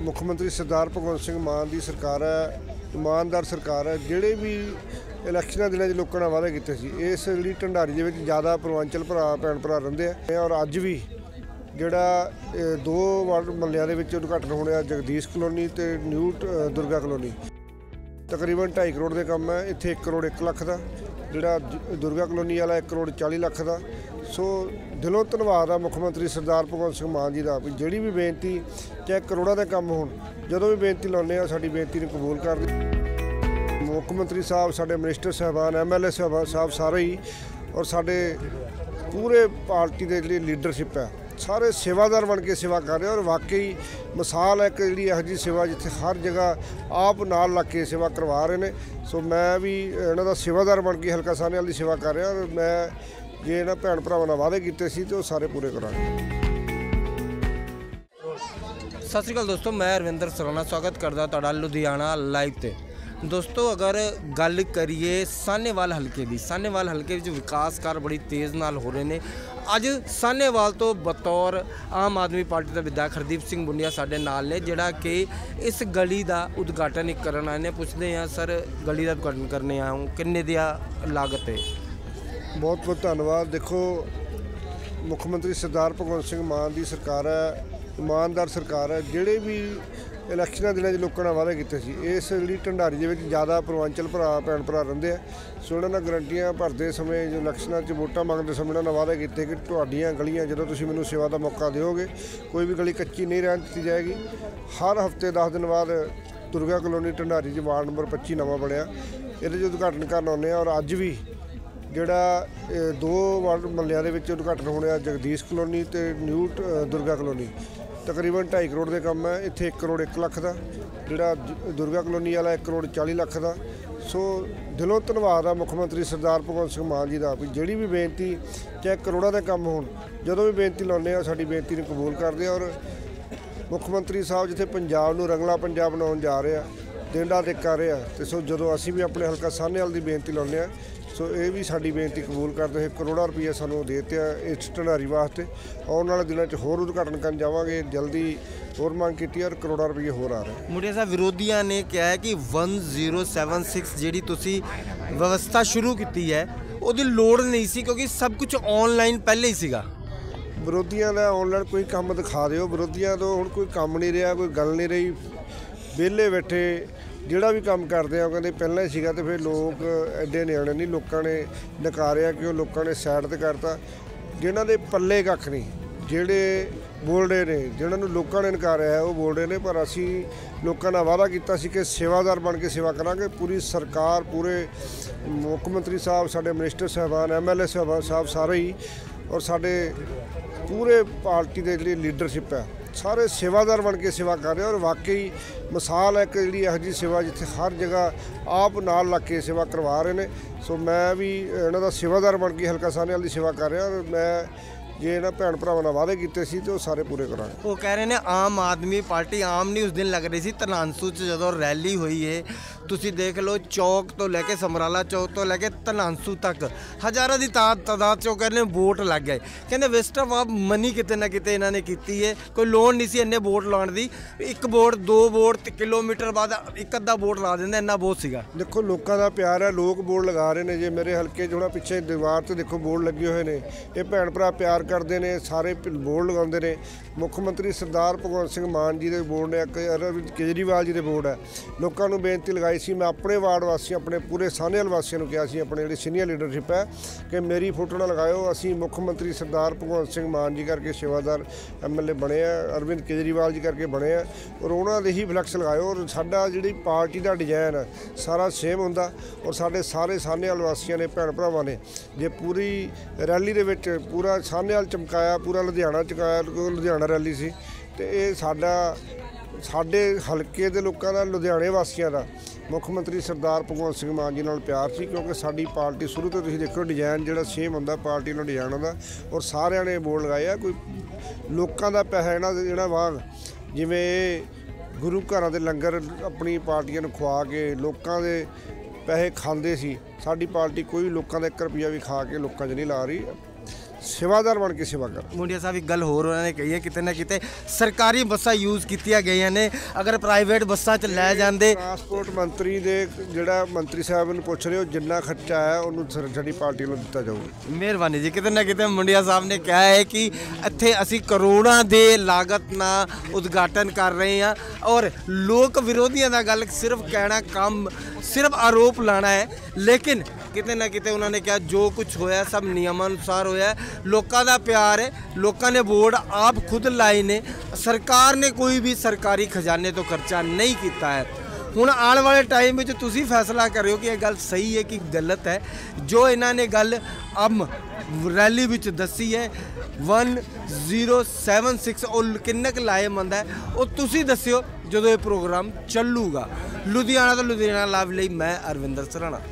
मुख मंत्री सरदार भगवंत सिंह मान की सरकार है, ईमानदार सरकार है। जिहड़े भी इलैक्शनां दिनां 'च लोकां नाल वादे कीते सी, इस जिहड़ी ढंडारी दे विच ज़्यादा पूर्वांचल भैन भरा रहिंदे आ। और अज भी जिहड़ा 2 वार्ड महल्लिਆਂ ਦੇ ਵਿੱਚ उद्घाटन होने जगदीश कलोनी ते न्यू दुर्गा कलोनी, तकरीबन 2.5 करोड़ के काम है। इत्थे 1 करोड़ 1 ਲੱਖ का, जिहड़ा दुर्गा कलोनी वाला 1 करोड़ 40 ਲੱਖ का। सो दिलों धन्नवाद आ मुख मंत्री सरदार भगवंत सिंह मान जी का भी जिहड़ी भी बेनती चाहे करोड़ों के काम होण, जदों भी बेनती लाउने आ साडी बेनती नूं कबूल करदे। मुख मंत्री साहब, साडे मिनिस्टर साहबान, MLA साहब सारे ही, और साडे पूरे पार्टी के जिहड़ी लीडरशिप है, सारे सेवादार बन के सेवा कर रहे हैं। और वाकई मिसाल है एक जी यह जी सेवा जिथे हर जगह आप नाल लग के सेवा करवा रहे हैं। सो मैं भी इन्हों का सेवादार बन के हल्का साहनेवाल की सेवा कर रहा। और मैं जे इन्होंने भैन भरावां नाल वादे कीते सी तो सारे पूरे करांगे। सत श्री अकाल दोस्तों, मैं रविंदर सराणा स्वागत करदा तुहाडा लुधियाना लाइव ते। दोस्तों अगर गल करिए साहनेवाल हल्के की, साहनेवाल हल्के विकास कार्य बड़ी तेज़ नाल हो रहे हैं। अज साहनेवाल तो बतौर आम आदमी पार्टी का विधायक हरदीप सिंह बुनिया साडे नाल ने, जिहड़ा कि इस गली का उद्घाटन करन आए ने। पुछदे हैं सर, गली का उद्घाटन करने आया हूँ, किन्ने दी लागत है? बहुत बहुत धन्यवाद। देखो, मुख्यमंत्री सरदार भगवंत सिंह मान की सरकार है, ईमानदार सरकार है। जिहड़े भी इलैक्शनां दिनां 'च लोकां नाल वादे कीते सी, इस जिहड़ी ढंडारी दे विच ज़्यादा पूर्वांचल भैन भरा रहिंदे आ। सो उन्हां नाल गारंटियां भरदे समय, जो इलैक्शनां 'च वोटां मंगदे समय उन्हां नाल वादे कीते कि तुहाडीਆਂ गलियां जदों तुसीं मैनूं सेवा का मौका दिओगे, कोई भी गली कच्ची नहीं रहन दित्ती जाएगी। हर हफ्ते 10 दिन बाद दुर्गा कलोनी ढंडारी 'च वार्ड नंबर 25 नवां बणिया, इहदे 'च उद्घाटन करन आउने। और अज भी जिहड़ा 2 वार्ड महल्लिਆਂ ਦੇ ਵਿੱਚ उद्घाटन होने जगदीश कलोनी ते न्यू दुर्गा कलोनी, तकरीबन 2.5 करोड़ के काम है। इत्थे 1 करोड़ 1 ਲੱਖ का, जिहड़ा दुर्गा कलोनी वाला 1 करोड़ 40 ਲੱਖ का। सो दिलों धन्नवाद आ मुख मंत्री सरदार भगवंत सिंह मान जी का भी जिहड़ी भी बेनती चाहे करोड़ों के काम होण, जदों भी बेनती लाउने आ साडी बेनती नूं कबूल करदे। और मुख मंत्री साहब जिथे पंजाब नूं रंगला पंजाब बनाउण जा रहे आ, डेंडा टेक कर रहे आ, ते सो जदों असीं भी अपने हल्का साहनेवाल की बेनती लाउने आ, सो ये भी साडी बेनती कबूल करते। करोड़ों रुपये सानूं देते इस ढंडारी वास्ते। आने वाले दिनों होर उद्घाटन कर जावांगे, जल्दी होर मांग की और करोड़ों रुपये होर आ रहे। मुंडिया साहब, विरोधियों ने कहा है कि 1076 जी तुसी व्यवस्था शुरू की है, उसकी लोड़ नहीं सी क्योंकि सब कुछ ऑनलाइन पहले ही सीगा। विरोधियों का ऑनलाइन कोई काम दिखा दिओ। विरोधियों तो हुण कोई काम नहीं रहा, कोई गल नहीं रही, विहले बैठे ਜਿਹੜਾ भी काम करते हैं कहते पहले ही सीगा। तो फिर लोग एडे नियाणे नहीं, लोगों ने नकारिया कि लोगों ने साइड ते करता। जिन्हां दे पल्ले कख नहीं, जिहड़े बोल रहे ने, जिन्होंने लोगों ने नकारिया है वो बोल रहे हैं। पर असी लोगों ने वादा किया सी कि सेवादार बन के सेवा करांगे। पूरी सरकार, पूरे मुख्यमंत्री साहब, साडे मिनिस्टर साहबान, MLA साहब सारे ही, और साडे पूरे पार्टी के जिहड़ी लीडरशिप है, सारे सेवादार बन के सेवा कर रहे हैं। और वाकई मिसाल है एक जी यह जी सेवा जिथे हर जगह आप नाल लग के सेवा करवा रहे हैं। सो मैं भी इन्हों का सेवादार बन के हल्का साहनेवाल की सेवा कर रहा। और मैं जे इन्होंने भैन भरावां नाल वादे कीते सी तो सारे पूरे करांगे। वो कह रहे हैं आम आदमी पार्टी आम नहीं उस दिन लग रही थी। धनांसू जो रैली हुई है, तुसी देख लो, चौक तो लैके समराला चौक तो लैके धनांसू तक हज़ारों की तादाद चो कहने वोट लग गए। कहते वेस्ट ऑफ मनी किते ना किते इन्होंने की है, कोई लोड़ नहीं सी इन्ने वोट लाने की। 1 वोट 2 वोट किलोमीटर बाद 1 अद्धा वोट ला देंगे, इन्ना बहुत सीगा। देखो लोगों का प्यार है, लोग बोर्ड लगा रहे हैं। जे मेरे हल्के थोड़ा पिछे दीवार से देखो बोर्ड लगे हुए हैं, ये भैन भरा प्यार करते हैं, सारे बोर्ड लगाते हैं। मुख्यमंत्री सरदार भगवंत सिंह मान जी के बोर्ड ने, अरविंद केजरीवाल जी के बोर्ड है। लोगों को बेनती लगाई सी, मैं अपने वार्ड वासियों, अपने पूरे साहनेवाल वासियों को कहा सी, अपने जी सीनियर लीडरशिप है कि मेरी फोटो ना लगाओ। असी मुख्यमंत्री सरदार भगवंत सिंह मान जी करके सेवादार MLA बने हैं, अरविंद केजरीवाल जी करके बने हैं, और उन्होंने ही फ्लैक्स लगाओ। और साडा जी पार्टी का डिजाइन है सारा सेम होंदा। और साडे सारे साहनेवाल वासियों ने, भैन भरावां ने जे पूरी रैली दे विच पूरा साहनेवाल चमकाया, पूरा लुधियाना चमकाया, लुधियाना रैली सी। तो ये साडे हल्के दे लोकां दा, लुधियाने वासियों का मुख्यमंत्री सरदार भगवंत सिंह मान जी नाल प्यार सी। क्योंकि साडी पार्टी शुरू तो तुसीं देखो डिजाइन जिहड़ा सेम होंदा पार्टी नाल डिजाइन होंदा। और सारिਆਂ ने बोर्ड लगाया, कोई लोकां दा पैसा इहड़ा वांग जिवें गुरु घरां दे लंगर अपनी पार्टियां नूं खुआ के लोकां दे पैसे खांदे सी। साडी पार्टी कोई लोकां दा 1 रुपया भी खा के लोकां 'च नहीं ला रही। ਸੇਵਾਦਾਰ ਬਣ ਕੇ ਸੇਵਾ ਕਰ। ਮੁੰਡਿਆ ਸਾਹਿਬ ਇੱਕ ਗੱਲ ਹੋਰ ਉਹਨਾਂ ਨੇ ਕਹੀ ਹੈ, ਕਿਤੇ ਨਾ ਕਿਤੇ ਸਰਕਾਰੀ ਬੱਸਾਂ ਯੂਜ਼ ਕੀਤੀਆਂ ਗਈਆਂ ਨੇ, ਅਗਰ ਪ੍ਰਾਈਵੇਟ ਬੱਸਾਂ 'ਚ ਲੈ ਜਾਂਦੇ। ਟਰਾਂਸਪੋਰਟ ਮੰਤਰੀ ਦੇ ਜਿਹੜਾ ਮੰਤਰੀ ਸਾਹਿਬ ਨੂੰ ਪੁੱਛ ਰਹੇ ਹੋ, ਜਿੰਨਾ ਖਰਚਾ ਹੈ ਉਹਨੂੰ ਸਾਡੀ ਪਾਰਟੀ ਨੂੰ ਦਿੱਤਾ ਜਾਊਗਾ। ਮਿਹਰਬਾਨੀ ਜੀ। ਕਿਤੇ ਨਾ ਕਿਤੇ ਮੁੰਡਿਆ ਸਾਹਿਬ ਨੇ ਕਿਹਾ ਹੈ ਕਿ ਇੱਥੇ ਅਸੀਂ ਕਰੋੜਾਂ ਦੇ ਲਾਗਤ ਨਾਲ ਉਦਘਾਟਨ ਕਰ ਰਹੇ ਹਾਂ ਔਰ ਲੋਕ ਵਿਰੋਧੀਆਂ ਦਾ ਗੱਲ ਸਿਰਫ ਕਹਿਣਾ, ਕੰਮ ਸਿਰਫ ਆਰੋਪ ਲਾਣਾ ਹੈ, ਲੇਕਿਨ ਕਿਤੇ ਨਾ ਕਿਤੇ ਉਹਨਾਂ ਨੇ ਕਿਹਾ ਜੋ ਕੁਝ ਹੋਇਆ ਸਭ ਨਿਯਮਾਂ ਅਨੁਸਾਰ ਹੋਇਆ। ਲੋਕਾਂ ਦਾ ਪਿਆਰ ਹੈ, ਲੋਕਾਂ ਨੇ ਵੋਟ ਆਪ ਖੁਦ ਲਾਏ ਨੇ, ਸਰਕਾਰ ਨੇ ਕੋਈ ਵੀ ਸਰਕਾਰੀ ਖਜ਼ਾਨੇ ਤੋਂ ਖਰਚਾ ਨਹੀਂ ਕੀਤਾ ਹੈ। ਹੁਣ ਆਉਣ ਵਾਲੇ ਟਾਈਮ ਵਿੱਚ ਤੁਸੀਂ ਫੈਸਲਾ ਕਰਿਓ ਕਿ ਇਹ ਗੱਲ ਸਹੀ ਹੈ ਕਿ ਗਲਤ ਹੈ। ਜੋ ਇਹਨਾਂ ਨੇ ਗੱਲ ਰੈਲੀ ਵਿੱਚ ਦੱਸੀ ਹੈ 1076 ਉਹ ਕਿੰਨੇ ਕੁ ਲਾਹੇਮੰਦ ਹੈ, ਉਹ ਤੁਸੀਂ ਦੱਸਿਓ ਜਦੋਂ ਇਹ ਪ੍ਰੋਗਰਾਮ ਚੱਲੂਗਾ। ਲੁਧਿਆਣਾ ਤੋਂ ਲੁਧਿਆਣਾ ਲਾਈਵ ਲਈ ਮੈਂ ਅਰਵਿੰਦਰ ਸਰਾਣਾ।